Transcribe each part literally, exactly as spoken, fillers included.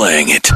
playing it.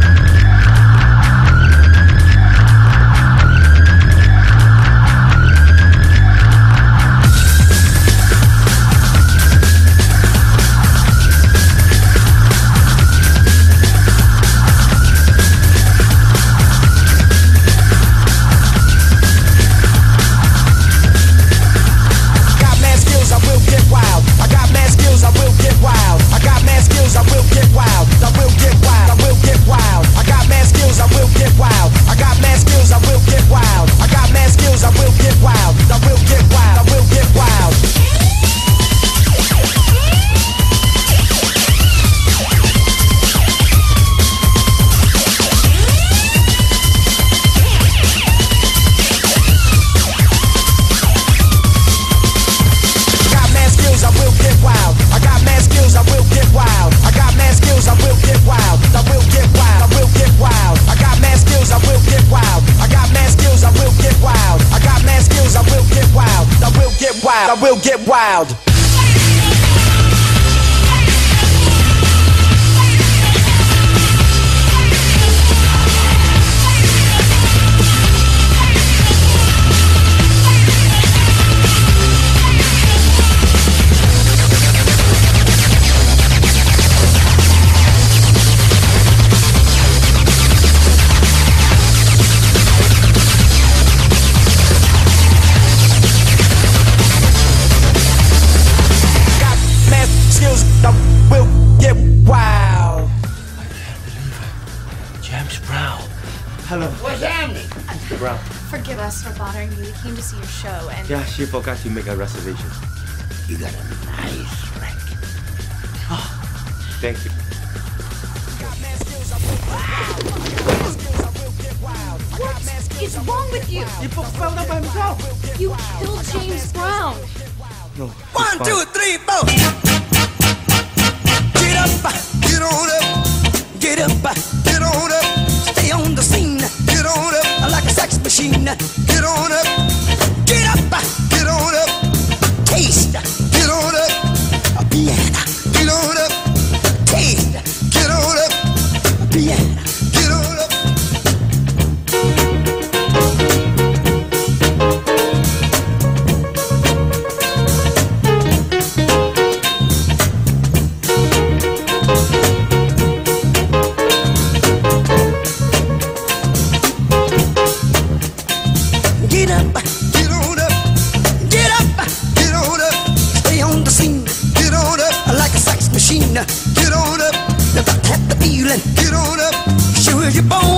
I will get wild. Hello. What's happening? Mister Brown. Forgive us for bothering you. We came to see your show and... Yeah, she forgot to make a reservation. You got a nice record. Oh, thank you. What is wrong with you? He fell down by himself. You killed James Brown. No. One, two, three, four. Get up, get on up. Get up, get on up. Stay on the scene. Get on up like a sex machine. Get on up. Get up, get on up. Taste. Get on up. A piano. Get on up. Taste. Get on up. A piano. Get on up. Get up, get on up, get up, get on up. Stay on the scene, get on up like a sex machine. Get on up, never have the feeling. Get on up, sure you're born.